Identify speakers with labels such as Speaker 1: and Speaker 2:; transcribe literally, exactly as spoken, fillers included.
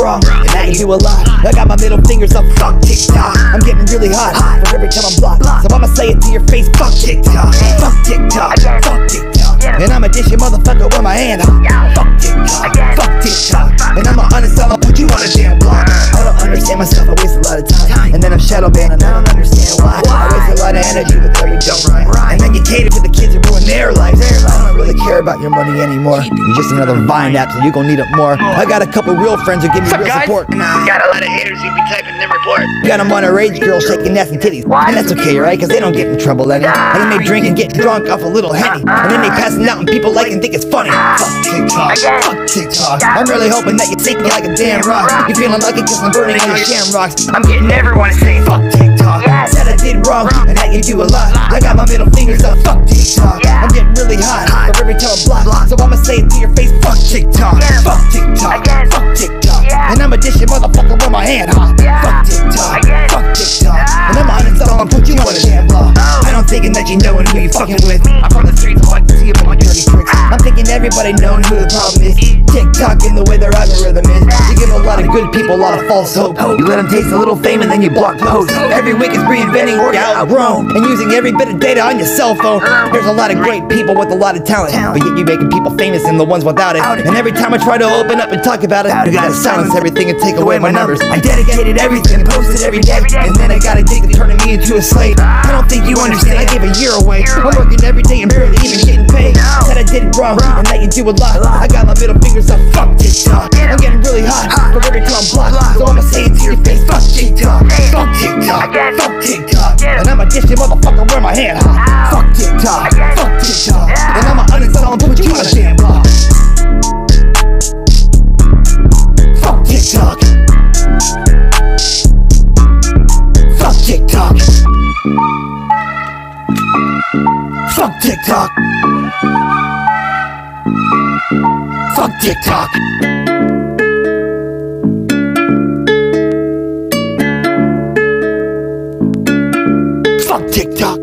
Speaker 1: wrong, and that you do a lot. I got my middle fingers up, fuck TikTok. I'm getting really hot, for every time I'm blocked. So I'ma say it to your face, fuck TikTok. Fuck TikTok, fuck TikTok. And I'ma dish your motherfucker with my hand. Fuck TikTok, fuck TikTok. And I'ma uninstall and put you on a damn block. I don't understand myself, I waste a lot of time. And then I'm shadow banned and I don't understand why. I waste a lot of energy with what you don't right. And then you cater to the kids who ruin their lives. I don't really care about your money anymore. You're just another Vine app, so you gon' need it more. I got a couple real friends who give me real support.
Speaker 2: Got a lot of haters who be typing them report.
Speaker 1: Got them underage girls shaking ass and titties. And that's okay, right? Cause they don't get in trouble any. And then they drink and get drunk off a little Henny. And then they passing out and people like and think it's funny. Fuck TikTok, fuck TikTok. I'm really hoping that you take me like a damn rock. You feeling lucky cause I'm burning all your shamrocks.
Speaker 2: I'm getting everyone to say
Speaker 1: fuck TikTok. Said I did wrong and that you do a lot. I got my middle fingers up, fuck TikTok. I'm getting really hot for every time I block. So I'ma say it to your face, fuck TikTok. Fuck TikTok, fuck TikTok. And I'ma dish your motherfucker with my hand hot. Fuck TikTok, fuck TikTok. And I'ma uninstall and put you on a damn block. I don't thinking that you knowin' who you fucking with. I'm from the streets, I like to see about my dirty tricks. I'm thinking everybody knowin' who the problem is. TikTok in the way their algorithm is. You give a lot of good people a lot of false hope. You let them taste a little fame and then you block posts. Every week is reinventing or outgrown and using every bit of data on your cell phone. There's a lot of great people with a lot of talent, but yet you making people famous and the ones without it. And every time I try to open up and talk about it, you gotta silence everything and take away my numbers. I dedicated everything, posted every day, and then I got addicted, turning me into a slave. I don't think you understand, I gave a year away. I'm working every day and barely even getting paid. Said I did it wrong, and that you do a lot. I got my middle fingers up, fuck TikTok. I'm getting really hot, for every time I'm blocked. So I'ma say it to your face, fuck TikTok. Fuck TikTok, fuck TikTok. And I'ma dish your motherfucker where my hand hot. Fuck TikTok, fuck TikTok. And I'ma uninstall and put you on a damn block. Fuck TikTok. Fuck TikTok. Fuck TikTok. Fuck TikTok. Fuck TikTok.